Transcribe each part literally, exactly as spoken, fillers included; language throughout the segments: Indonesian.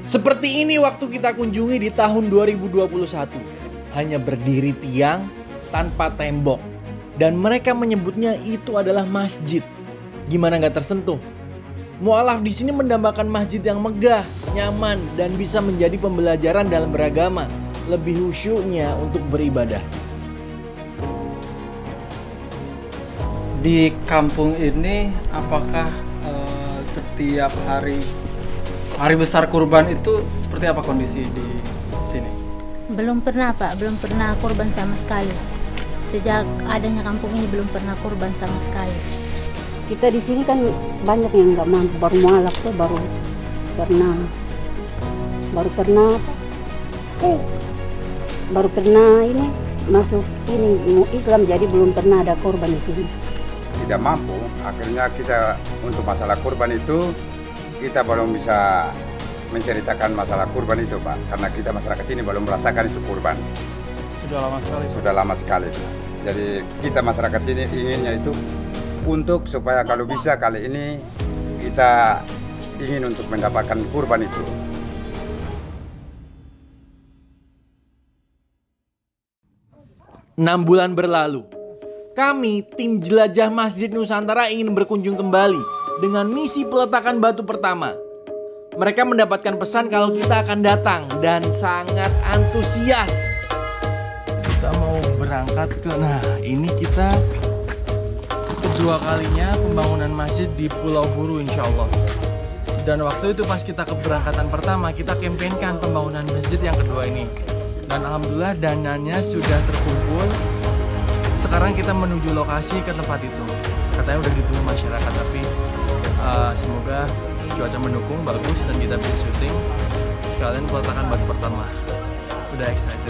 Seperti ini waktu kita kunjungi di tahun dua ribu dua puluh satu. Hanya berdiri tiang tanpa tembok. Dan mereka menyebutnya itu adalah masjid. Gimana gak tersentuh? Mu'alaf di sini mendambakan masjid yang megah, nyaman, dan bisa menjadi pembelajaran dalam beragama. Lebih khusyuknya untuk beribadah. Di kampung ini apakah uh, setiap hari hari besar kurban itu seperti apa kondisi di sini? Belum pernah Pak, belum pernah kurban sama sekali. Sejak adanya kampung ini belum pernah kurban sama sekali. Kita di sini kan banyak yang nggak mampu, baru mualaf tuh baru pernah, baru pernah, eh, baru pernah ini masuk ini Islam, jadi belum pernah ada kurban di sini. Tidak mampu, akhirnya kita untuk masalah kurban itu kita belum bisa menceritakan masalah kurban itu Pak, karena kita masyarakat ini belum merasakan itu kurban. Sudah lama sekali. Sudah lama sekali. Jadi kita masyarakat sini inginnya itu untuk supaya kalau bisa kali ini kita ingin untuk mendapatkan kurban itu. Enam bulan berlalu. Kami, tim jelajah Masjid Nusantara ingin berkunjung kembali dengan misi peletakan batu pertama. Mereka mendapatkan pesan kalau kita akan datang dan sangat antusias. Kita mau berangkat ke, nah ini kita kedua kalinya pembangunan masjid di Pulau Buru insya Allah. Dan waktu itu pas kita keberangkatan pertama, kita kampanyekan pembangunan masjid yang kedua ini. Dan alhamdulillah dananya sudah terkumpul. Sekarang kita menuju lokasi ke tempat itu. Katanya udah ditunggu masyarakat, tapi uh, semoga cuaca mendukung, bagus, dan kita bisa syuting. Sekalian peletakan batu pertama. Udah excited.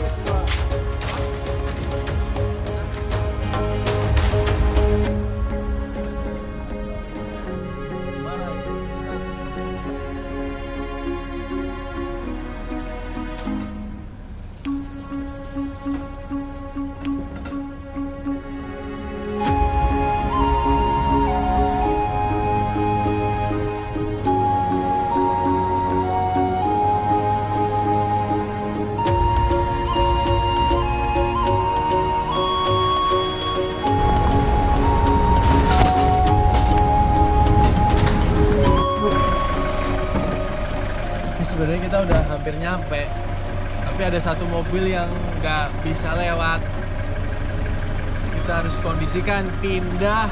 Sebenarnya kita udah hampir nyampe, tapi ada satu mobil yang nggak bisa lewat. Kita harus kondisikan pindah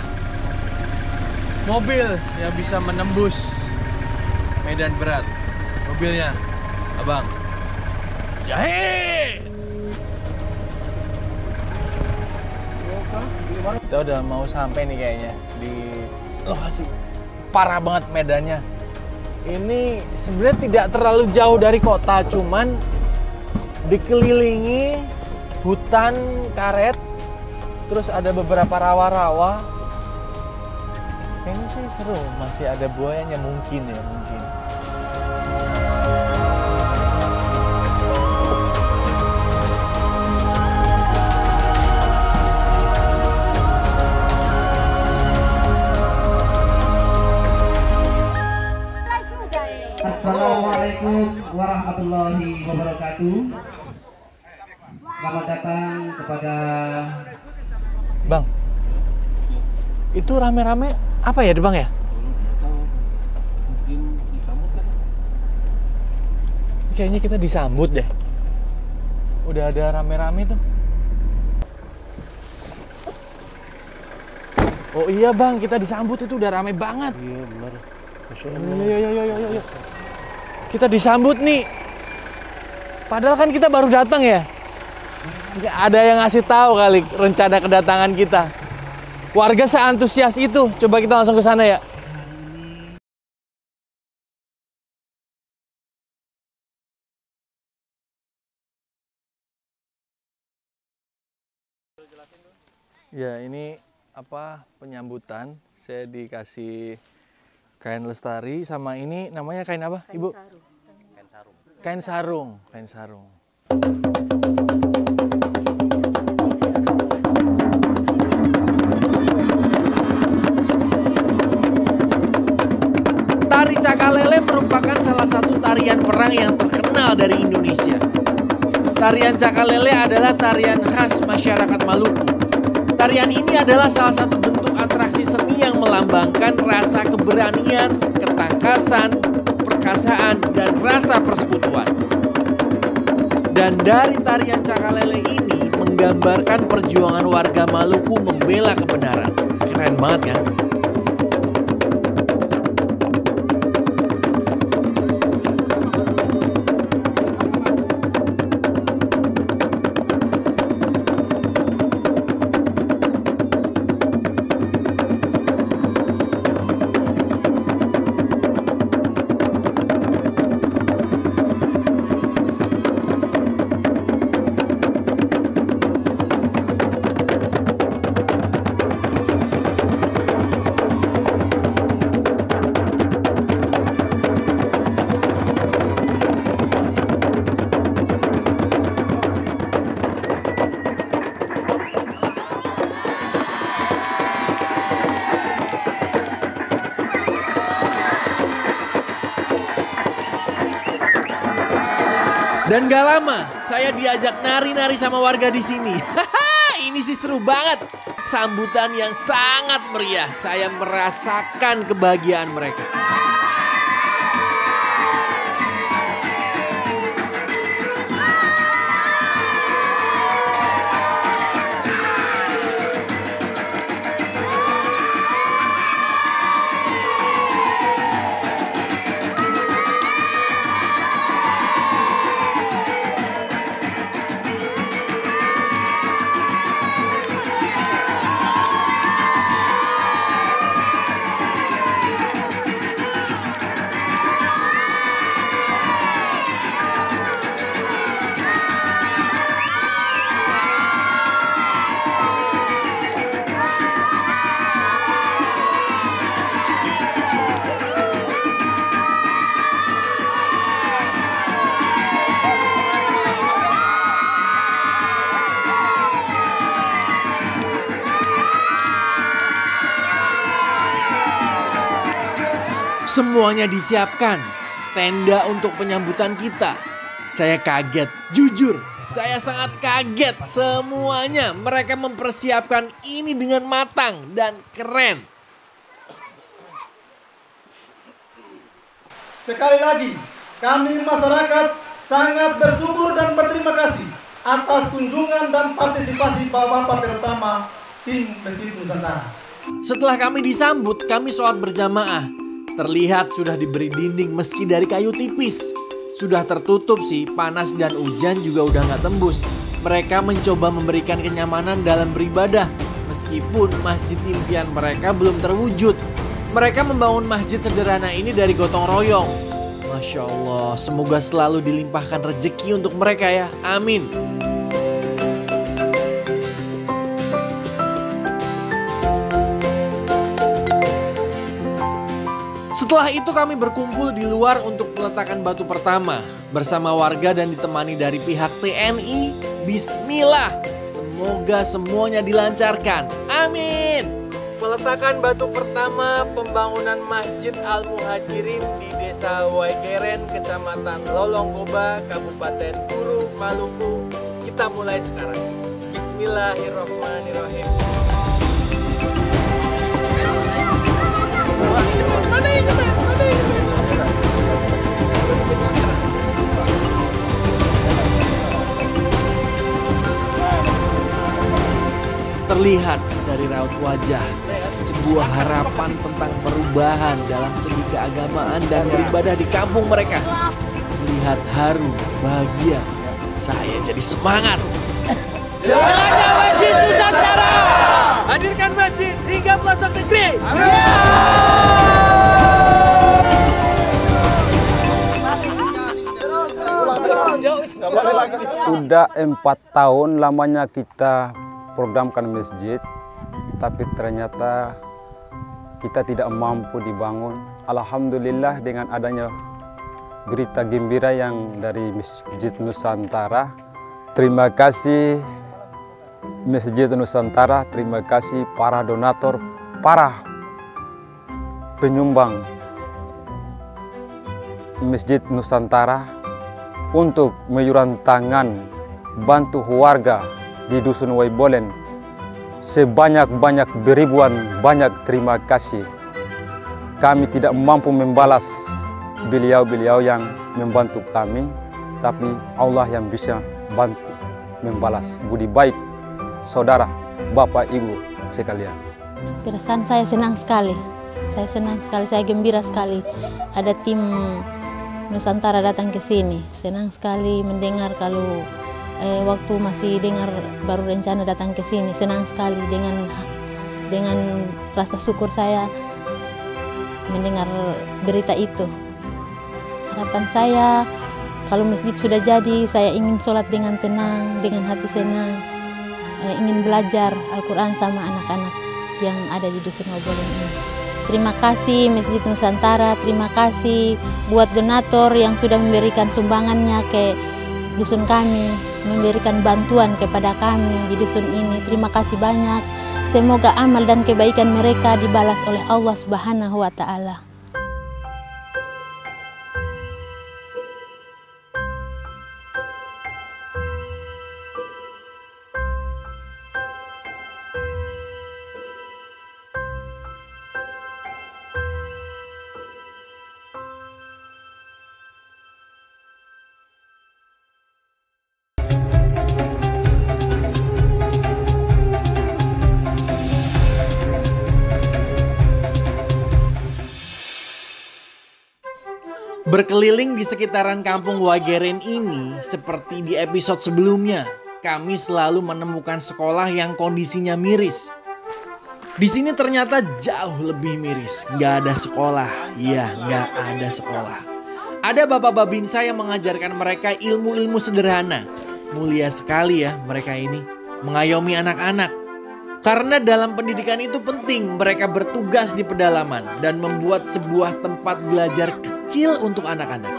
mobil yang bisa menembus medan berat. Mobilnya, abang, jahit. Kita udah mau sampai nih kayaknya di lokasi. Parah banget medannya. Ini sebenarnya tidak terlalu jauh dari kota, cuman dikelilingi hutan karet, terus ada beberapa rawa-rawa. Kayaknya sih seru, masih ada buayanya mungkin ya, mungkin. Assalamualaikum warahmatullahi wabarakatuh. Selamat datang kepada Bang. Itu rame-rame apa ya, Bang ya? Mungkin disambut kan? Kayaknya kita disambut deh. Udah ada rame-rame tuh. Oh iya Bang, kita disambut itu udah rame banget. Iya benar. Masya Allah. Yo, yo, yo, yo, yo, yo. Kita disambut nih. Padahal kan kita baru datang ya. Ada yang ngasih tahu kali rencana kedatangan kita. Warga seantusias itu. Coba kita langsung ke sana ya. Ya, ini apa penyambutan. Saya dikasih kain lestari sama ini namanya kain apa, kain Ibu? Sarung. Kain sarung. Kain sarung, kain sarung. Tari Cakalele merupakan salah satu tarian perang yang terkenal dari Indonesia. Tarian Cakalele adalah tarian khas masyarakat Maluku. Tarian ini adalah salah satu bentuk atraksi seni yang melambangkan rasa keberanian, ketangkasan, keperkasaan, dan rasa persekutuan. Dan dari tarian Cakalele ini menggambarkan perjuangan warga Maluku membela kebenaran. Keren banget kan? Dan gak lama, saya diajak nari-nari sama warga di sini. Haha, ini sih seru banget. Sambutan yang sangat meriah. Saya merasakan kebahagiaan mereka. Semuanya disiapkan, tenda untuk penyambutan kita. Saya kaget, jujur, saya sangat kaget semuanya. Mereka mempersiapkan ini dengan matang dan keren. Sekali lagi, kami masyarakat sangat bersyukur dan berterima kasih atas kunjungan dan partisipasi Bapak-Bapak terutama tim Masjid Nusantara. Setelah kami disambut, kami sholat berjamaah. Terlihat sudah diberi dinding meski dari kayu tipis. Sudah tertutup sih, panas dan hujan juga udah gak tembus. Mereka mencoba memberikan kenyamanan dalam beribadah. Meskipun masjid impian mereka belum terwujud. Mereka membangun masjid sederhana ini dari gotong royong. Masya Allah, semoga selalu dilimpahkan rezeki untuk mereka ya. Amin. Setelah itu kami berkumpul di luar untuk peletakan batu pertama bersama warga dan ditemani dari pihak T N I. Bismillah, semoga semuanya dilancarkan. Amin. Peletakan batu pertama pembangunan Masjid Al-Muhajirin di Desa Waigeren, Kecamatan Lolonggoba, Kabupaten Buru, Maluku. Kita mulai sekarang. Bismillahirrahmanirrahim. Terlihat dari raut wajah sebuah harapan tentang perubahan dalam segi keagamaan dan beribadah di kampung mereka. Terlihat haru, bahagia. Saya jadi semangat. Jelajah Masjid Nusantara! Hadirkan masjid hingga pelosok negeri. Sudah empat tahun lamanya kita programkan masjid, tapi ternyata kita tidak mampu dibangun. Alhamdulillah dengan adanya berita gembira yang dari Masjid Nusantara. Terima kasih Masjid Nusantara, terima kasih para donatur, para penyumbang. Masjid Nusantara untuk meyuran tangan bantu warga di Dusun Waibolen. Sebanyak-banyak beribuan banyak terima kasih. Kami tidak mampu membalas beliau-beliau yang membantu kami, tapi Allah yang bisa bantu membalas budi baik saudara, bapak, ibu sekalian. Perasaan saya senang sekali, saya senang sekali, saya gembira sekali ada tim Nusantara datang ke sini. Senang sekali mendengar kalau eh, waktu masih dengar baru rencana datang ke sini. Senang sekali dengan dengan rasa syukur saya mendengar berita itu. Harapan saya kalau masjid sudah jadi, saya ingin sholat dengan tenang, dengan hati senang, eh, ingin belajar Al-Quran sama anak-anak yang ada di Dusun Waibolen ini. Terima kasih Masjid Nusantara, terima kasih buat donatur yang sudah memberikan sumbangannya ke dusun kami, memberikan bantuan kepada kami di dusun ini. Terima kasih banyak. Semoga amal dan kebaikan mereka dibalas oleh Allah Subhanahu wa Ta'ala. Berkeliling di sekitaran kampung Waigeren ini, seperti di episode sebelumnya, kami selalu menemukan sekolah yang kondisinya miris. Di sini ternyata jauh lebih miris, nggak ada sekolah, ya nggak ada sekolah. Ada bapak babinsa yang mengajarkan mereka ilmu-ilmu sederhana. Mulia sekali ya mereka ini, mengayomi anak-anak. Karena dalam pendidikan itu penting mereka bertugas di pedalaman dan membuat sebuah tempat belajar kecil untuk anak-anak.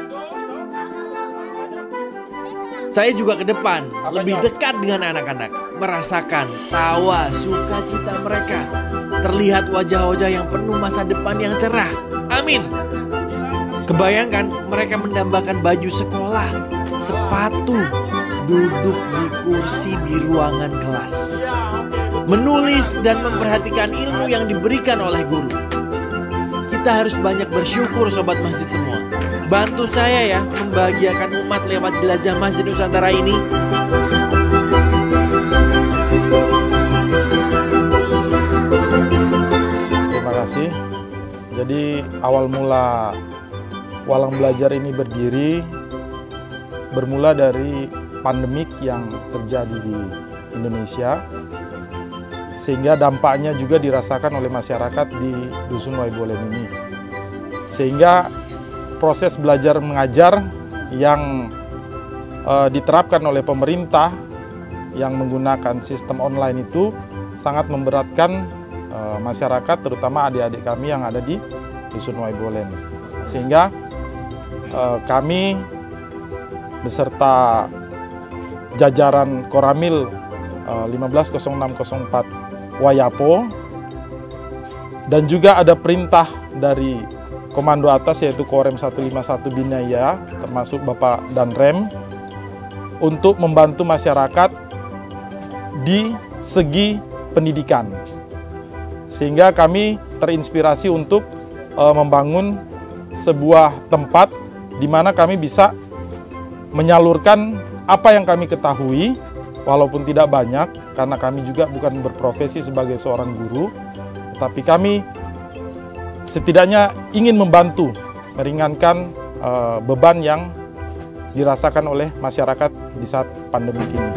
Saya juga ke depan, lebih dekat dengan anak-anak, merasakan tawa sukacita mereka. Terlihat wajah-wajah yang penuh masa depan yang cerah. Amin. Kebayangkan mereka mendambakan baju sekolah, sepatu, duduk di kursi di ruangan kelas, menulis dan memperhatikan ilmu yang diberikan oleh guru. Kita harus banyak bersyukur sobat masjid semua. Bantu saya ya membahagiakan umat lewat jelajah Masjid Nusantara ini. Terima kasih. Jadi awal mula Walang Belajar ini berdiri bermula dari pandemik yang terjadi di Indonesia, sehingga dampaknya juga dirasakan oleh masyarakat di Dusun Waibolen ini. Sehingga proses belajar mengajar yang uh, diterapkan oleh pemerintah yang menggunakan sistem online itu sangat memberatkan uh, masyarakat, terutama adik-adik kami yang ada di Dusun Waibolen. Sehingga uh, kami beserta jajaran Koramil uh, lima belas nol enam nol empat Wayapo, dan juga ada perintah dari komando atas yaitu Korem seratus lima puluh satu Binaya, termasuk Bapak Danrem, untuk membantu masyarakat di segi pendidikan. Sehingga kami terinspirasi untuk uh, membangun sebuah tempat di mana kami bisa menyalurkan apa yang kami ketahui, walaupun tidak banyak, karena kami juga bukan berprofesi sebagai seorang guru, tapi kami setidaknya ingin membantu meringankan uh, beban yang dirasakan oleh masyarakat di saat pandemi ini.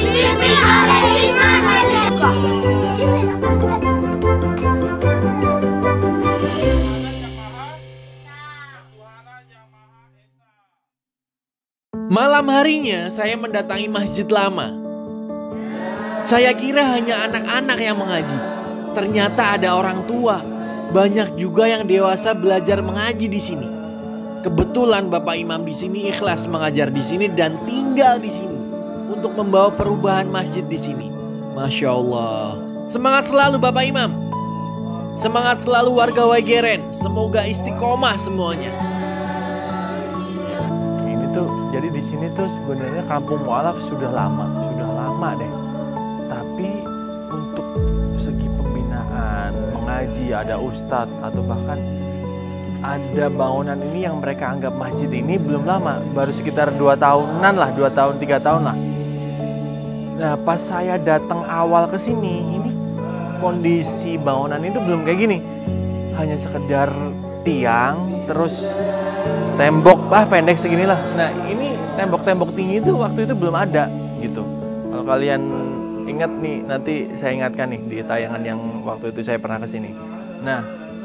Malam harinya saya mendatangi masjid lama. Saya kira hanya anak-anak yang mengaji. Ternyata ada orang tua. Banyak juga yang dewasa belajar mengaji di sini. Kebetulan Bapak Imam di sini ikhlas mengajar di sini dan tinggal di sini untuk membawa perubahan masjid di sini. Masya Allah. Semangat selalu Bapak Imam. Semangat selalu warga Waigeren. Semoga istiqomah semuanya. Ini tuh sebenarnya kampung mualaf sudah lama, sudah lama deh. Tapi untuk segi pembinaan, mengaji, ada ustadz atau bahkan ada bangunan ini yang mereka anggap masjid ini belum lama, baru sekitar dua tahunan lah, dua tahun, tiga tahun lah. Nah, pas saya datang awal ke sini, ini kondisi bangunan itu belum kayak gini. Hanya sekedar tiang, terus tembok, ah pendek seginilah. Nah, ini tembok-tembok tinggi itu waktu itu belum ada gitu. Kalau kalian ingat nih, nanti saya ingatkan nih di tayangan yang waktu itu saya pernah ke sini. Nah,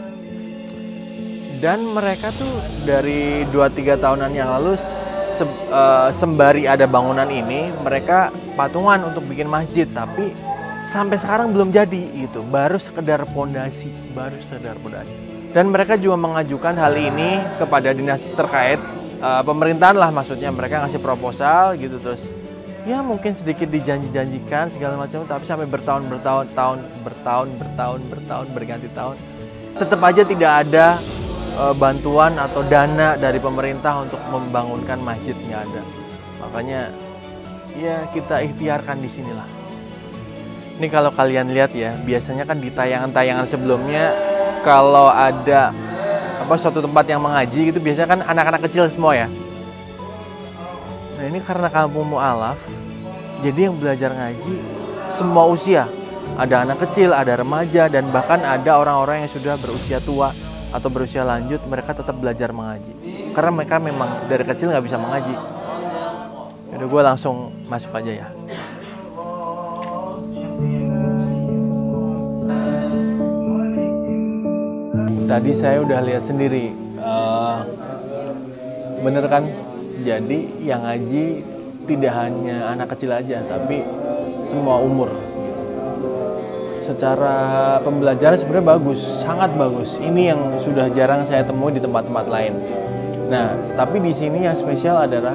dan mereka tuh dari dua tiga tahunan yang lalu se uh, sembari ada bangunan ini, mereka patungan untuk bikin masjid, tapi sampai sekarang belum jadi gitu. Baru sekedar pondasi, baru sekedar pondasi. Dan mereka juga mengajukan hal ini kepada dinas terkait, uh, pemerintahan lah maksudnya. Mereka ngasih proposal gitu, terus ya mungkin sedikit dijanji-janjikan segala macam, tapi sampai bertahun bertahun tahun bertahun bertahun bertahun berganti tahun tetap aja tidak ada uh, bantuan atau dana dari pemerintah untuk membangunkan masjid, nggak ada. Makanya ya kita ikhtiarkan di sinilah. Ini kalau kalian lihat ya, biasanya kan di tayangan-tayangan sebelumnya kalau ada apa suatu tempat yang mengaji gitu, biasanya kan anak-anak kecil semua ya. Nah, ini karena kampung mualaf, jadi yang belajar ngaji semua usia. Ada anak kecil, ada remaja, dan bahkan ada orang-orang yang sudah berusia tua atau berusia lanjut, mereka tetap belajar mengaji. Karena mereka memang dari kecil nggak bisa mengaji. Udah, gue langsung masuk aja ya. Tadi saya udah lihat sendiri, uh, bener kan? Jadi yang ngaji tidak hanya anak kecil aja, tapi semua umur. Secara pembelajaran sebenarnya bagus, sangat bagus. Ini yang sudah jarang saya temui di tempat-tempat lain. Nah, tapi di sini yang spesial adalah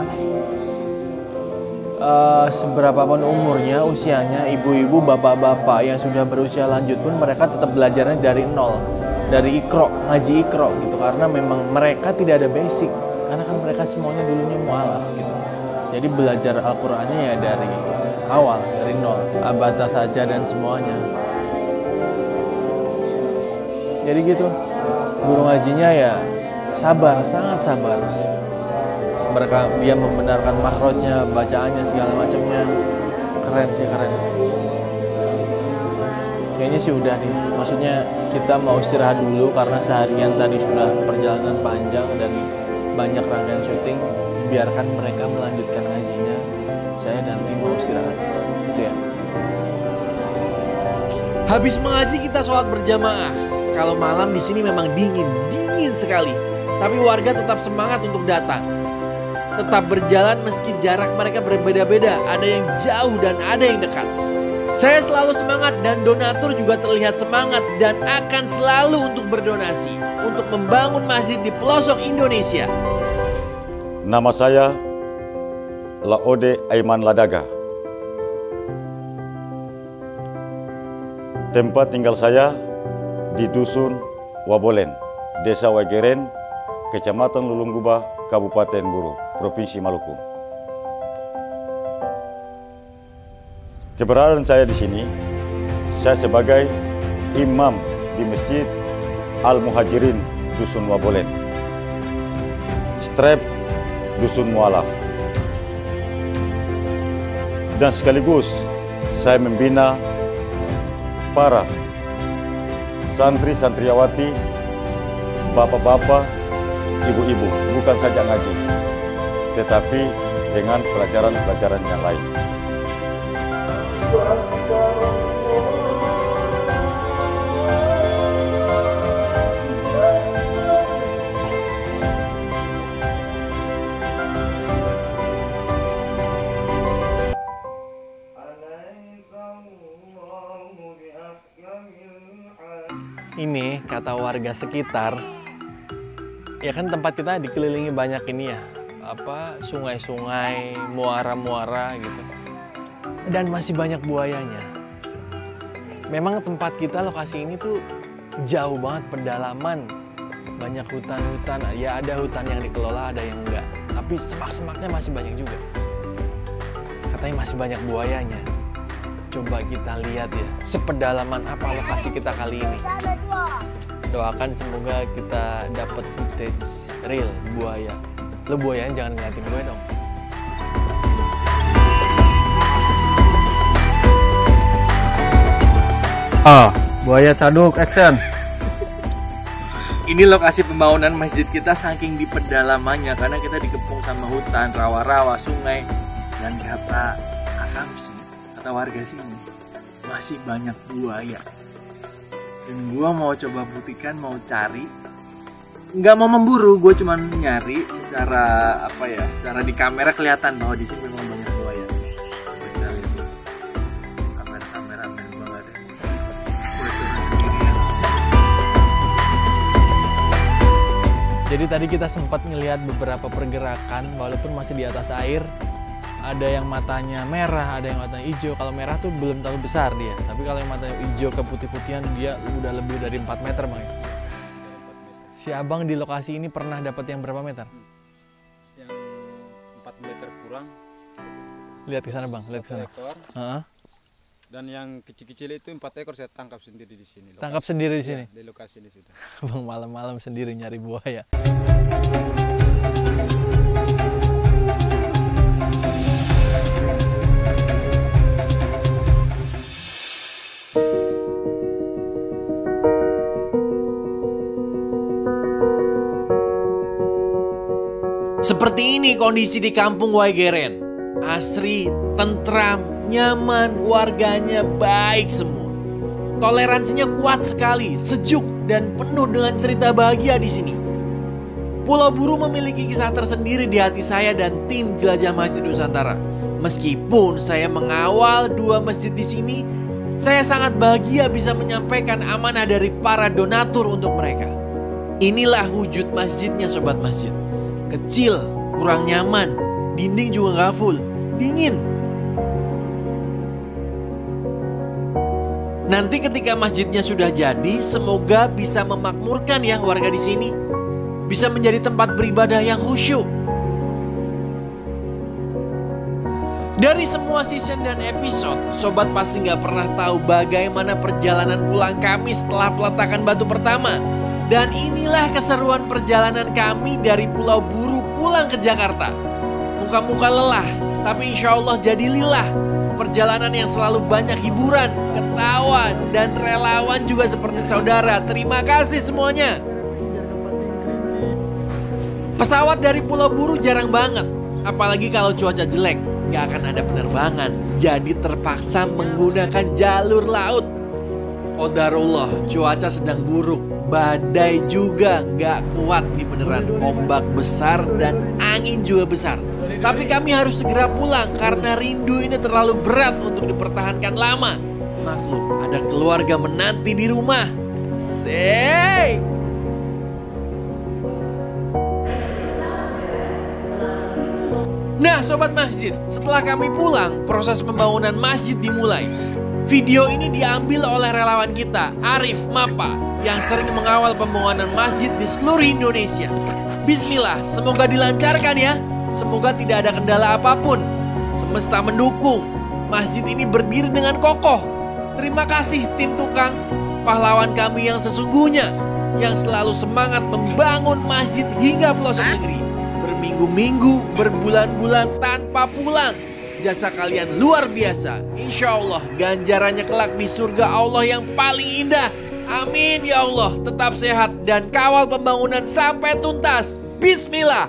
uh, seberapapun umurnya, usianya, ibu-ibu, bapak-bapak yang sudah berusia lanjut pun mereka tetap belajarnya dari nol, dari ikro, ngaji ikro gitu. Karena memang mereka tidak ada basic, karena kan mereka semuanya dulunya mualaf gitu. Jadi belajar Al-Qur'annya ya dari awal, dari nol, abada saja dan semuanya. Jadi gitu, guru ngajinya ya sabar, sangat sabar. Mereka dia membenarkan makhrajnya, bacaannya, segala macamnya. Keren sih, keren. Kayaknya sih udah nih, maksudnya kita mau istirahat dulu karena seharian tadi sudah perjalanan panjang dan banyak rangkaian syuting. Biarkan mereka melanjutkan ngajinya, saya nanti mau istirahat. Itu ya. Habis mengaji kita sholat berjamaah. Kalau malam di sini memang dingin, dingin sekali. Tapi warga tetap semangat untuk datang. Tetap berjalan meski jarak mereka berbeda-beda. Ada yang jauh dan ada yang dekat. Saya selalu semangat dan donatur juga terlihat semangat dan akan selalu untuk berdonasi untuk membangun masjid di pelosok Indonesia. Nama saya Laode Aiman Ladaga. Tempat tinggal saya di Dusun Wabolen, Desa Wageren, Kecamatan Lulungguba, Kabupaten Buru, Provinsi Maluku. Keberadaan saya di sini, saya sebagai imam di Masjid Al-Muhajirin Dusun Wabolen, Strep Dusun Mualaf. Dan sekaligus saya membina para santri-santriawati, bapak-bapak, ibu-ibu, bukan saja ngaji, tetapi dengan pelajaran-pelajaran yang lain. Ini kata warga sekitar, ya kan tempat kita dikelilingi banyak ini ya, apa sungai-sungai, muara-muara gitu, dan masih banyak buayanya. Memang tempat kita lokasi ini tuh jauh banget pedalaman, banyak hutan-hutan. Ya ada hutan yang dikelola, ada yang enggak. tapi semak-semaknya masih banyak juga. Katanya masih banyak buayanya. Coba kita lihat ya, sepedalaman apa lokasi kita kali ini. Doakan semoga kita dapat footage real buaya. Lo buayanya jangan ngeliatin gue dong. Ah, buaya taduk action. Ini lokasi pembangunan masjid kita saking di pedalamannya karena kita dikepung sama hutan, rawa-rawa, sungai, dan kata akam sih, kata warga sini masih banyak buaya. Dan gua mau coba buktikan, mau cari, nggak mau memburu, gue cuma nyari secara apa ya, secara di kamera kelihatan bahwa di sini memang banyak buaya. Kita lihat kamera-kamera memang ada. Jadi tadi kita sempat ngelihat beberapa pergerakan walaupun masih di atas air. Ada yang matanya merah, ada yang matanya hijau. Kalau merah tuh belum terlalu besar dia. Tapi kalau yang matanya hijau ke putih-putihan dia udah lebih dari empat meter, Bang. Si Abang di lokasi ini pernah dapat yang berapa meter? Yang empat meter kurang. Lihat ke sana, Bang. Lihat ke sana. Uh-huh. Dan yang kecil-kecil itu empat ekor saya tangkap sendiri di sini. Lokasi. Tangkap sendiri di sini? Ya, di lokasi ini sudah. Bang malam-malam sendiri nyari buaya. Seperti ini kondisi di kampung Waigeren. Asri, tentram, nyaman, warganya baik semua. Toleransinya kuat sekali, sejuk dan penuh dengan cerita bahagia di sini. Pulau Buru memiliki kisah tersendiri di hati saya dan tim Jelajah Masjid Nusantara. Meskipun saya mengawal dua masjid di sini, saya sangat bahagia bisa menyampaikan amanah dari para donatur untuk mereka. Inilah wujud masjidnya, sobat masjid. Kecil, kurang nyaman, dinding juga nggak full, dingin. Nanti ketika masjidnya sudah jadi, semoga bisa memakmurkan ya warga di sini, bisa menjadi tempat beribadah yang khusyuk. Dari semua season dan episode, sobat pasti nggak pernah tahu bagaimana perjalanan pulang kami setelah peletakan batu pertama. Dan inilah keseruan perjalanan kami dari Pulau Buru pulang ke Jakarta. Muka-muka lelah, tapi insya Allah jadi lillah. Perjalanan yang selalu banyak hiburan, ketawa, dan relawan juga seperti saudara. Terima kasih semuanya. Pesawat dari Pulau Buru jarang banget, apalagi kalau cuaca jelek. Gak akan ada penerbangan, jadi terpaksa menggunakan jalur laut. Qadarullah, cuaca sedang buruk, badai juga gak kuat nih beneran. Ombak besar dan angin juga besar. Tapi kami harus segera pulang karena rindu ini terlalu berat untuk dipertahankan lama. Maklum, ada keluarga menanti di rumah. Asik. Nah sobat masjid, setelah kami pulang, proses pembangunan masjid dimulai. Video ini diambil oleh relawan kita, Arif Mapa, yang sering mengawal pembangunan masjid di seluruh Indonesia. Bismillah, semoga dilancarkan ya. Semoga tidak ada kendala apapun. Semesta mendukung. Masjid ini berdiri dengan kokoh. Terima kasih tim tukang, pahlawan kami yang sesungguhnya, yang selalu semangat membangun masjid hingga pelosok negeri. Berminggu-minggu, berbulan-bulan tanpa pulang. Jasa kalian luar biasa. Insya Allah ganjarannya kelak di surga Allah yang paling indah. Amin ya Allah. Tetap sehat dan kawal pembangunan sampai tuntas. Bismillah.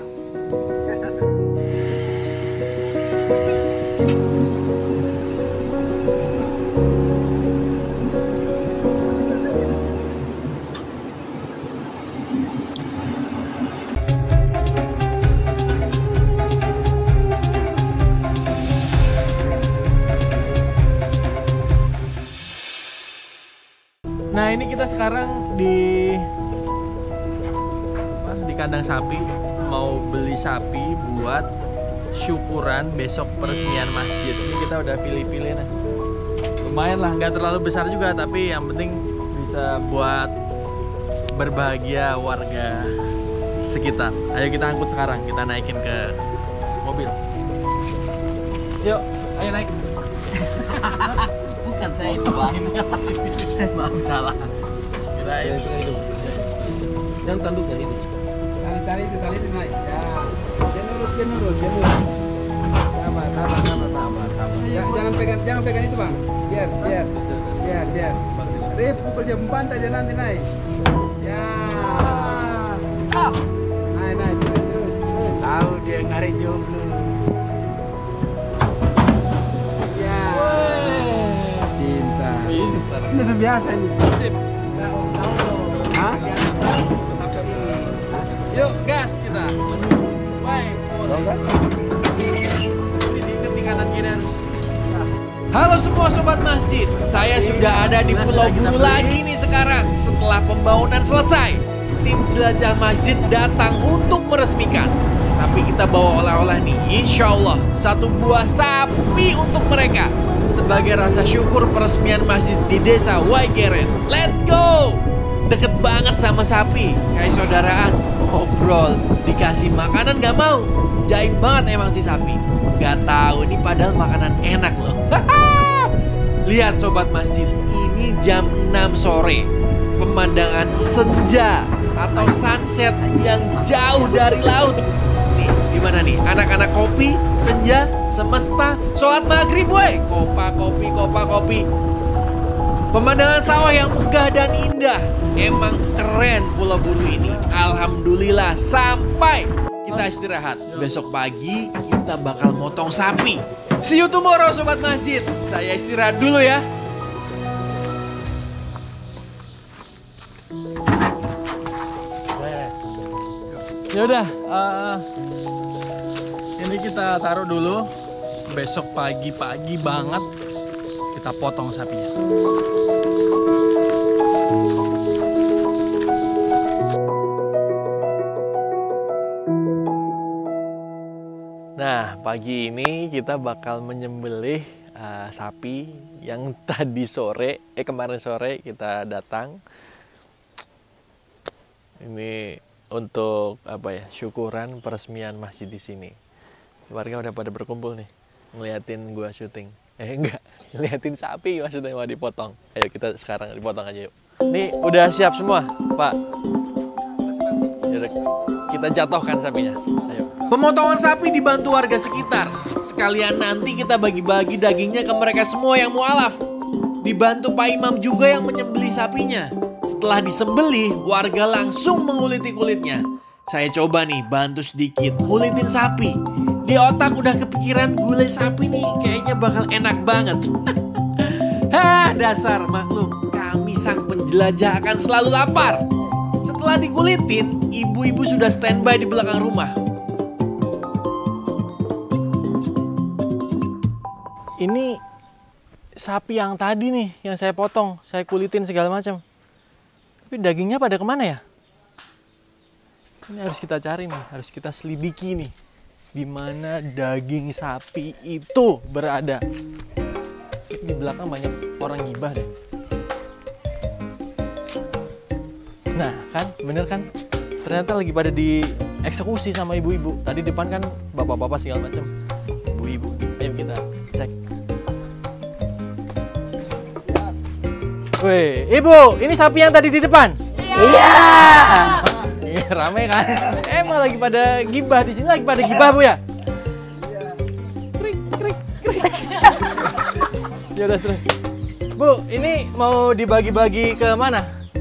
Nah ini kita sekarang di apa, di kandang sapi, mau beli sapi buat syukuran besok peresmian masjid. Ini kita udah pilih-pilih nih. Lumayan lah, nggak terlalu besar juga, tapi yang penting bisa buat berbahagia warga sekitar. Ayo kita angkut sekarang, kita naikin ke mobil. Yuk, ayo naik. Bukan saya itu bang. Maaf salah. Kita itu itu. Yang tanduknya itu. Tali tali itu tali itu naik. Ya, dia nurut dia nurut dia nurut. Sabar sabar sabar sabar sabar. Jangan, jangan pegang jangan pegang itu bang. Biar biar biar biar. Rip pukul dia membantai dia nanti naik. Ya. Naik naik terus terus terus. Tahu dia ngarik jomblo. Ya. Pintar. Pintar. Ini sudah biasa ini. Sip. Hah? Yuk gas kita. Baik. Ini diikat di kanan kiri harus. Halo semua sobat masjid, saya sudah ada di Pulau Buru lagi nih sekarang. Setelah pembangunan selesai, tim jelajah masjid datang untuk meresmikan. Tapi kita bawa oleh-oleh nih, insya Allah satu buah sapi untuk mereka sebagai rasa syukur peresmian masjid di desa Waigeren. Let's go! Deket banget sama sapi, kayak saudaraan. Ngobrol, dikasih makanan gak mau. Jaim banget emang si sapi. Gak tahu ini padahal makanan enak loh. Lihat sobat masjid, ini jam enam sore. Pemandangan senja atau sunset yang jauh dari laut. Nih, gimana nih? Anak-anak kopi, senja, semesta, sholat maghrib weh. Kopa kopi, kopa kopi. Pemandangan sawah yang megah dan indah. Emang keren Pulau Buru ini. Alhamdulillah sampai kita istirahat. Besok pagi kita bakal motong sapi. See you tomorrow sobat masjid. Saya istirahat dulu ya. Yaudah, uh, ini kita taruh dulu. Besok pagi-pagi banget kita potong sapinya. Nah, pagi ini kita bakal menyembelih uh, sapi yang tadi sore, eh kemarin sore kita datang. Ini untuk apa ya? Syukuran peresmian masjid di sini. Warga udah pada berkumpul nih, ngeliatin gua syuting. Eh enggak, ngeliatin sapi maksudnya mau dipotong. Ayo kita sekarang dipotong aja yuk. Nih udah siap semua, Pak. Yaudah, kita jatuhkan sapinya. Ayo. Pemotongan sapi dibantu warga sekitar. Sekalian nanti kita bagi-bagi dagingnya ke mereka semua yang mualaf. Dibantu Pak Imam juga yang menyembelih sapinya. Setelah disembelih, warga langsung menguliti kulitnya. Saya coba nih bantu sedikit ngulitin sapi. Di otak udah kepikiran gulai sapi nih kayaknya bakal enak banget. Hah, dasar maklum, kami sang penjelajah akan selalu lapar. Setelah dikulitin, ibu-ibu sudah standby di belakang rumah. Ini sapi yang tadi nih, yang saya potong, saya kulitin segala macam. Tapi dagingnya pada kemana ya? Ini harus kita cari nih, harus kita selidiki nih. Di mana daging sapi itu berada. Di belakang banyak orang gibah deh. Nah kan, bener kan? Ternyata lagi pada dieksekusi sama ibu-ibu. Tadi depan kan bapak-bapak segala macam. Ibu-ibu, ayo kita cek. Weh, ibu, ini sapi yang tadi di depan? Iya. Iya, rame kan? Emang lagi pada gibah di sini, lagi pada gibah bu ya? Iya. Krik, krik, krik. Ya udah terus. Bu, ini mau dibagi-bagi ke mana?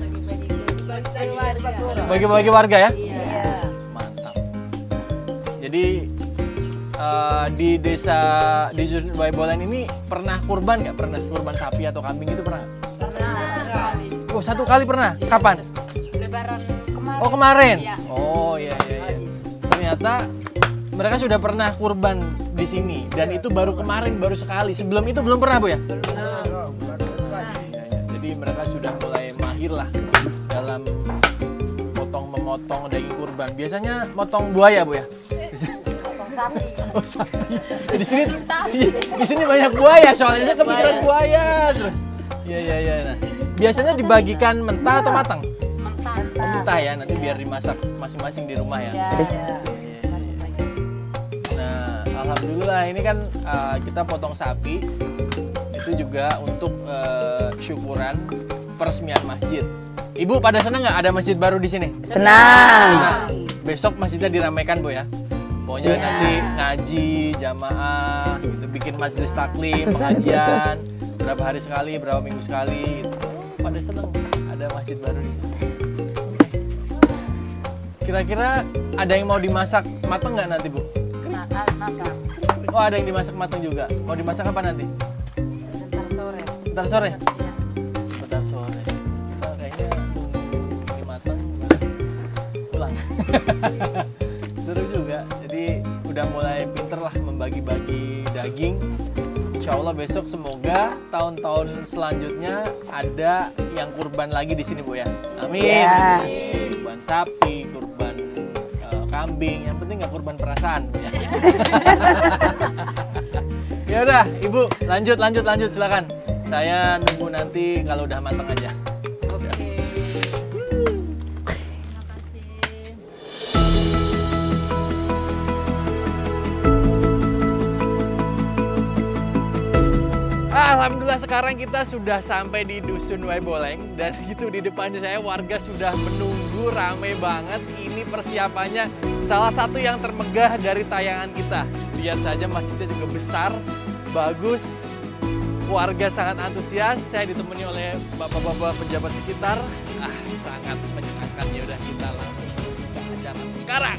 Bagi-bagi warga ya? Iya. Mantap. Jadi uh, di desa di Dusun Waigeren ini pernah kurban nggak? Pernah kurban sapi atau kambing itu pernah? Oh, satu kali pernah. Kapan? Lebaran kemarin. Oh, kemarin. Ya. Oh, iya iya iya. Ternyata mereka sudah pernah kurban di sini dan itu baru kemarin, baru sekali. Sebelum itu belum pernah, Bu ya? Belum. Iya, iya. Jadi mereka sudah mulai mahir lah dalam potong-memotong daging kurban. Biasanya motong buaya, Bu ya? Potong sapi. Oh, sapi. Di sini di sini banyak buaya, soalnya saya kepikiran buaya terus. Iya iya iya. Nah, biasanya dibagikan mentah atau matang? Mentah. perintah ya, nanti biar dimasak masing-masing di rumah ya. Ya, ya. Nah, alhamdulillah ini kan uh, kita potong sapi itu juga untuk uh, syukuran peresmian masjid. Ibu pada senang nggak ada masjid baru di sini? Senang. Nah, besok masjidnya diramaikan Bu ya. Pokoknya Ya. nanti ngaji, jamaah, gitu, bikin majelis taklim, pengajian, berapa hari sekali, berapa minggu sekali. Gitu. Pada senang ada masjid baru di sini. Kira-kira ada yang mau dimasak matang nggak nanti Bu? Masak. Oh ada yang dimasak matang juga. Mau dimasak apa nanti? Ntar sore. Ntar sore? Iya. Ntar sore. Kita kayaknya ini matang pulang. Seru juga. Jadi udah mulai pinter lah membagi-bagi daging. Insya Allah besok semoga tahun-tahun selanjutnya ada yang kurban lagi di sini Bu ya. Amin. Ya. Kurban sapi, kurban uh, kambing. Yang penting nggak kurban perasaan Bu ya. Ya udah, Ibu lanjut lanjut lanjut silakan. Saya nunggu nanti kalau udah matang aja. Oke. Alhamdulillah sekarang kita sudah sampai di Dusun Waiboleng dan itu di depannya saya warga sudah menunggu rame banget. Ini persiapannya salah satu yang termegah dari tayangan kita. Lihat saja masjidnya juga besar, bagus. Warga sangat antusias. Saya ditemani oleh bapak-bapak pejabat sekitar. Ah, sangat menyenangkan. Ya udah kita langsung ke acara sekarang.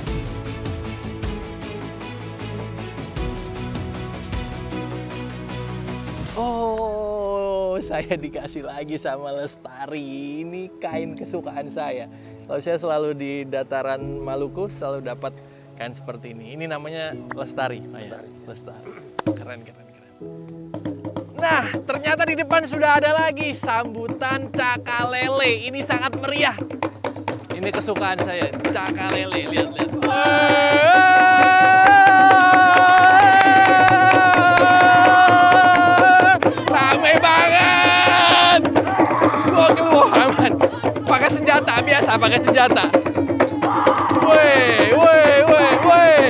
Oh, saya dikasih lagi sama Lestari. Ini kain kesukaan saya. Kalau saya selalu di dataran Maluku selalu dapat kain seperti ini. Ini namanya Lestari. Oh, ya. Lestari. Keren, keren, keren. Nah, ternyata di depan sudah ada lagi sambutan cakalele. Ini sangat meriah. Ini kesukaan saya, cakalele. Lihat, lihat. Rame banget. Gokil Muhammad. Pakai senjata biasa, pakai senjata. Woi, woi, woi, woi.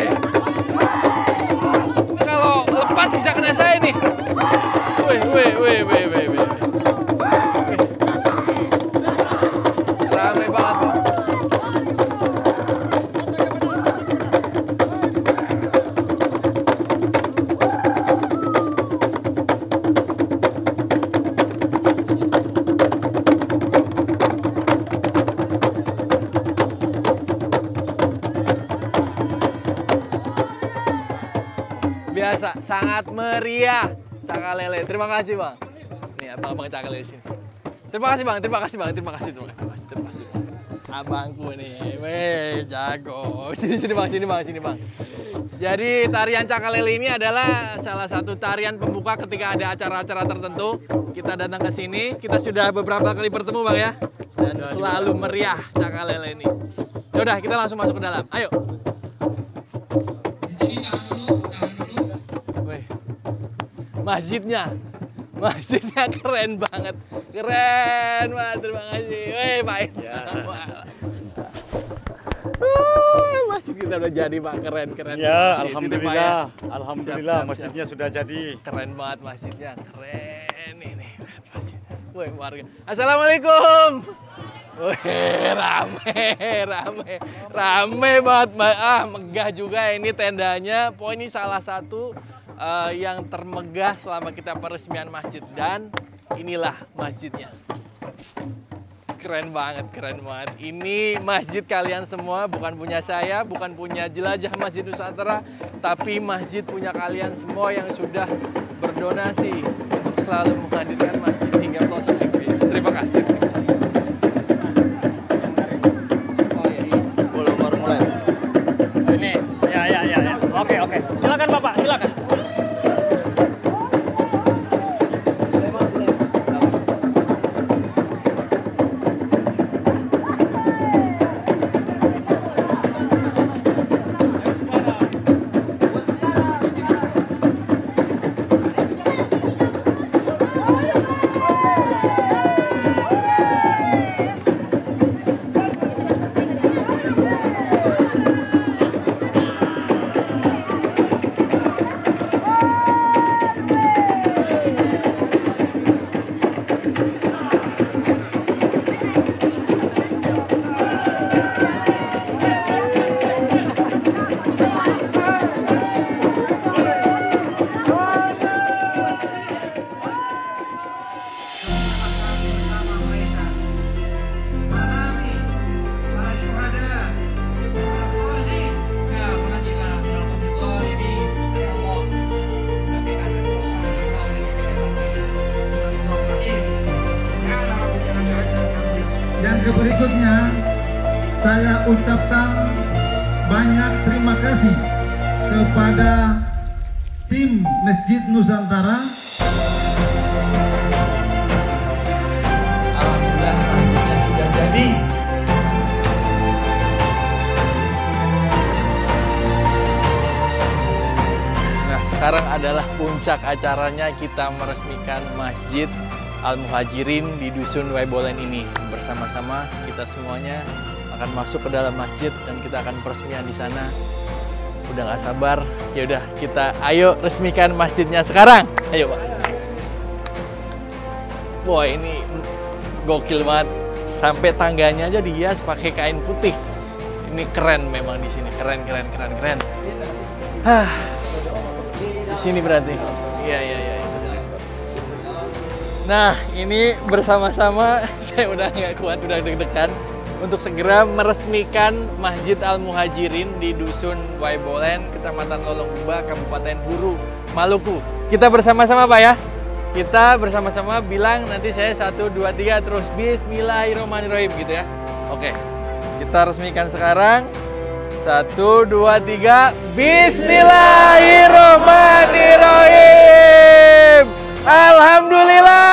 Kalau lepas bisa kena saya nih. Woi, woi, woi, woi, woi, woi. Rame banget. Biasa, sangat meriah cakalele. Terima kasih Bang. Nih abang-abang cakalele sini. Terima kasih Bang, terima kasih Bang, terima kasih, terima kasih, terima kasih. Abangku nih, weh jago. Sini sini Bang, sini Bang, sini Bang. Jadi tarian cakalele ini adalah salah satu tarian pembuka ketika ada acara-acara tertentu. Kita datang ke sini, kita sudah beberapa kali bertemu Bang ya. Dan selalu meriah cakalele ini. Yaudah, kita langsung masuk ke dalam. Ayo. Masjidnya, masjidnya keren banget, keren banget, terima kasih, weh Pak. Ya. Masjid kita udah jadi Pak, keren keren. Ya, masjid. alhamdulillah, Ini, Pak, ya. alhamdulillah Siap, siap, masjidnya siap. sudah jadi. Keren banget masjidnya, keren ini. Woi warga, assalamualaikum. Wih, rame, rame, rame banget, ah megah juga ini tendanya. Pokoknya ini salah satu Uh, yang termegah selama kita peresmian masjid dan inilah masjidnya. Keren banget, keren banget. Ini masjid kalian semua, bukan punya saya, bukan punya Jelajah Masjid Nusantara, tapi masjid punya kalian semua yang sudah berdonasi untuk selalu menghadirkan masjid hingga pelosok negeri. Terima kasih. Belum baru mulai. Ini, ya, ya, ya, ya. Oke, oke. Silakan Bapak, silakan. Yang berikutnya saya ucapkan banyak terima kasih kepada tim Masjid Nusantara. Alhamdulillah masjidnya sudah jadi. Nah, sekarang adalah puncak acaranya, kita meresmikan Masjid Al-Muhajirin di Dusun Waibolen ini. Bersama-sama kita semuanya akan masuk ke dalam masjid dan kita akan peresmian di sana. Udah nggak sabar, ya udah kita ayo resmikan masjidnya sekarang. Ayo Pak. Wah ini gokil banget, sampai tangganya aja dihias pakai kain putih. Ini keren memang di sini, keren keren keren keren. Hah, di sini berarti. Iya iya iya. Nah ini bersama-sama saya udah nggak kuat, udah deg-degan untuk segera meresmikan Masjid Al-Muhajirin di Dusun Waibolen, Kecamatan Lolongguba, Kabupaten Buru, Maluku. Kita bersama-sama Pak ya. Kita bersama-sama bilang nanti saya satu, dua, tiga terus Bismillahirrahmanirrahim gitu ya. Oke, kita resmikan sekarang. Satu, dua, tiga, Bismillahirrahmanirrahim. Alhamdulillah.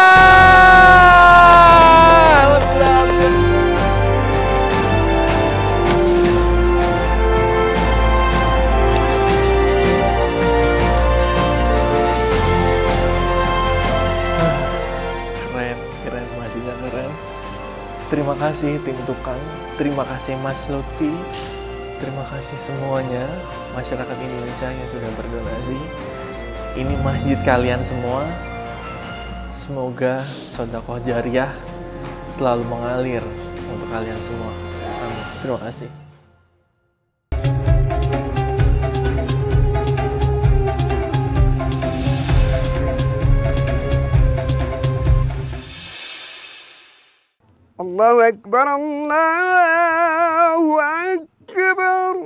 Terima kasih tim tukang, terima kasih Mas Lutfi, terima kasih semuanya masyarakat Indonesia yang sudah berdonasi. Ini masjid kalian semua. Semoga sedekah jariah selalu mengalir untuk kalian semua. Amin. Terima kasih. Allahu Akbar, Allahu Akbar,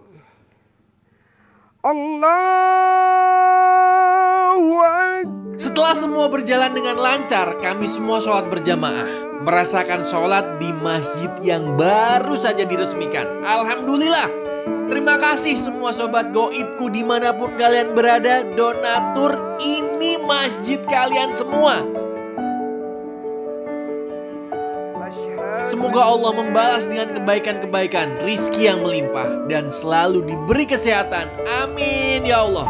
Allahu Akbar. Setelah semua berjalan dengan lancar, kami semua sholat berjamaah, merasakan sholat di masjid yang baru saja diresmikan. Alhamdulillah. Terima kasih semua sobat goibku dimanapun kalian berada, donatur, ini masjid kalian semua. Semoga Allah membalas dengan kebaikan-kebaikan, rizki yang melimpah, dan selalu diberi kesehatan. Amin ya Allah.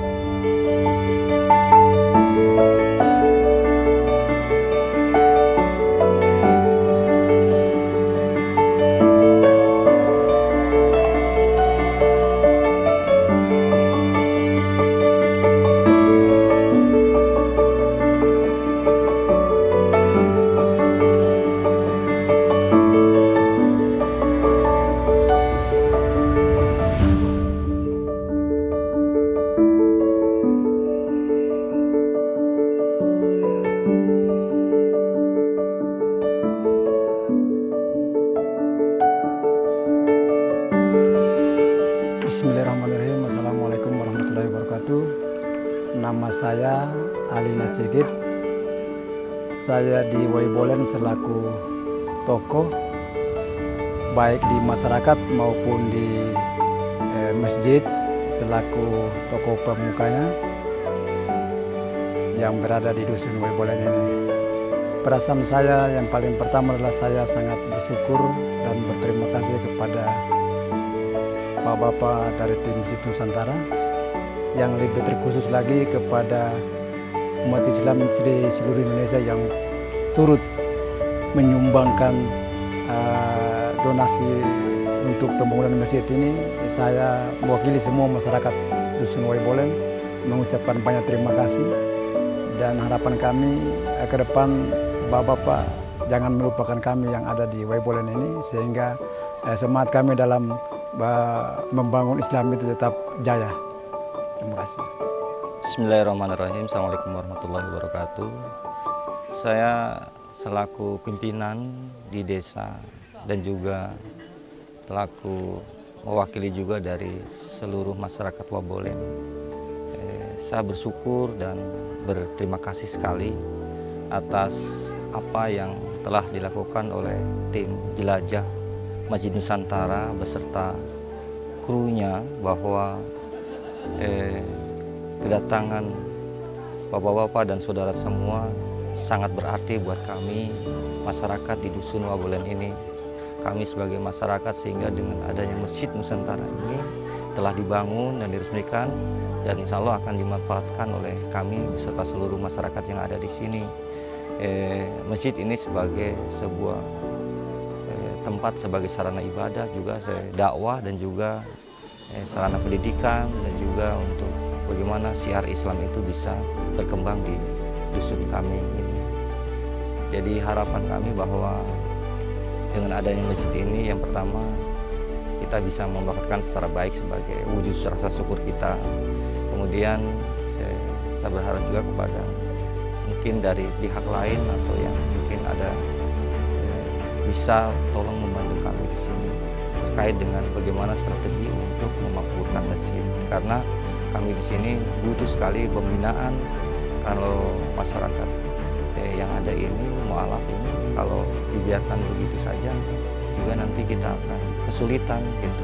Bismillahirrahmanirrahim. Assalamualaikum warahmatullahi wabarakatuh. Nama saya Alina Cegit. Saya di Waibolen selaku tokoh baik di masyarakat maupun di eh, masjid selaku tokoh pemukanya yang berada di Dusun Waibolen ini. Perasaan saya yang paling pertama adalah saya sangat bersyukur dan berterima kasih kepada Bapak-bapak dari tim Masjid Nusantara, yang lebih terkhusus lagi kepada umat Islam di seluruh Indonesia yang turut menyumbangkan uh, donasi untuk pembangunan masjid ini. Saya mewakili semua masyarakat Dusun Waibolen mengucapkan banyak terima kasih, dan harapan kami uh, ke depan Bapak-bapak jangan melupakan kami yang ada di Waibolen ini, sehingga uh, semangat kami dalam membangun Islam itu tetap jaya. Terima kasih. Bismillahirrahmanirrahim. Assalamualaikum warahmatullahi wabarakatuh. Saya selaku pimpinan di desa dan juga selaku mewakili juga dari seluruh masyarakat Waibolen. Eh, saya bersyukur dan berterima kasih sekali atas apa yang telah dilakukan oleh tim jelajah Masjid Nusantara beserta krunya, bahwa eh, kedatangan bapak-bapak dan saudara semua sangat berarti buat kami masyarakat di Dusun Wabolen ini. Kami sebagai masyarakat, sehingga dengan adanya Masjid Nusantara ini telah dibangun dan diresmikan, dan insya Allah akan dimanfaatkan oleh kami beserta seluruh masyarakat yang ada di sini. Eh, masjid ini sebagai sebuah eh, tempat sebagai sarana ibadah, juga dakwah, dan juga eh, sarana pendidikan, dan juga untuk bagaimana syiar Islam itu bisa berkembang di dusun kami ini. Jadi harapan kami bahwa dengan adanya masjid ini, yang pertama kita bisa memperlakukan secara baik sebagai wujud rasa syukur kita. Kemudian saya, saya berharap juga kepada mungkin dari pihak lain atau yang mungkin ada eh, bisa tolong membantu kami di sini terkait dengan bagaimana strategi untuk memakmurkan masjid, karena kami di sini butuh sekali pembinaan. Kalau masyarakat eh, yang ada ini, mualaf ini, kalau dibiarkan begitu saja juga nanti kita akan kesulitan gitu.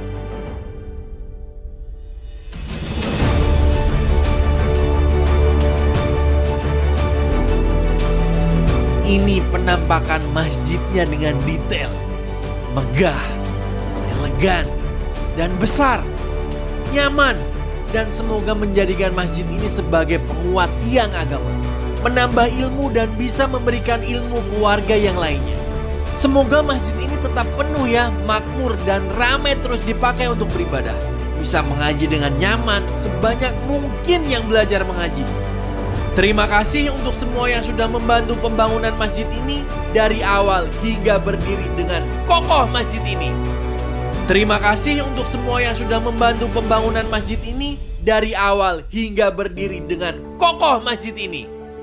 Ini penampakan masjidnya dengan detail, megah, elegan, dan besar, nyaman, dan semoga menjadikan masjid ini sebagai penguat tiang agama, menambah ilmu dan bisa memberikan ilmu ke warga yang lainnya. Semoga masjid ini tetap penuh ya, makmur, dan ramai terus dipakai untuk beribadah. Bisa mengaji dengan nyaman, sebanyak mungkin yang belajar mengaji. Terima kasih untuk semua yang sudah membantu pembangunan masjid ini dari awal hingga berdiri dengan kokoh masjid ini. Terima kasih untuk semua yang sudah membantu pembangunan masjid ini dari awal hingga berdiri dengan kokoh masjid ini.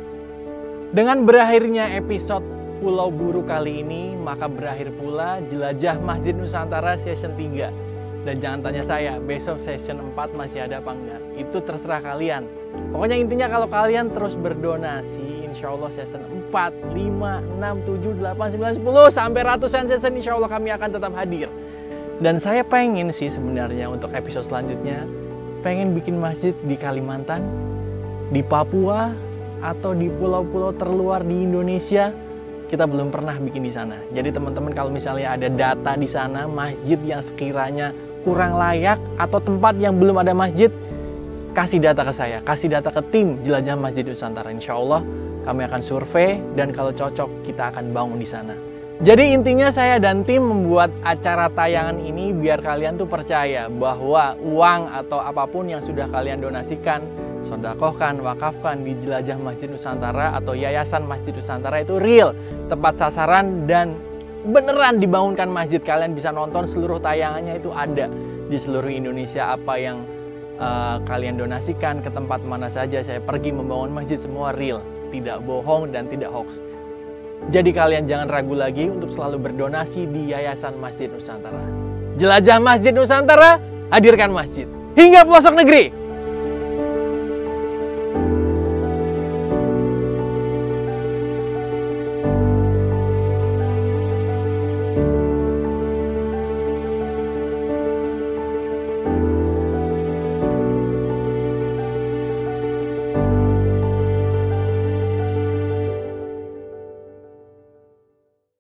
Dengan berakhirnya episode Pulau Buru kali ini, maka berakhir pula Jelajah Masjid Nusantara Season tiga. Dan jangan tanya saya, besok Season empat masih ada apa enggak. Itu terserah kalian. Pokoknya intinya kalau kalian terus berdonasi, insya Allah Season empat, lima, enam, tujuh, delapan, sembilan, sepuluh, sampai ratusan season insya Allah kami akan tetap hadir. Dan saya pengen sih sebenarnya untuk episode selanjutnya, pengen bikin masjid di Kalimantan, di Papua, atau di pulau-pulau terluar di Indonesia. Kita belum pernah bikin di sana. Jadi teman-teman kalau misalnya ada data di sana, masjid yang sekiranya kurang layak atau tempat yang belum ada masjid, kasih data ke saya, kasih data ke tim Jelajah Masjid Nusantara. Insya Allah kami akan survei dan kalau cocok kita akan bangun di sana. Jadi intinya saya dan tim membuat acara tayangan ini biar kalian tuh percaya bahwa uang atau apapun yang sudah kalian donasikan, sodakohkan, wakafkan di Jelajah Masjid Nusantara atau Yayasan Masjid Nusantara itu real, tepat sasaran, dan beneran dibangunkan masjid. Kalian bisa nonton seluruh tayangannya, itu ada di seluruh Indonesia. Apa yang uh, kalian donasikan ke tempat mana saja, saya pergi membangun masjid, semua real, tidak bohong dan tidak hoax. Jadi kalian jangan ragu lagi untuk selalu berdonasi di Yayasan Masjid Nusantara. Jelajah Masjid Nusantara, hadirkan masjid hingga pelosok negeri.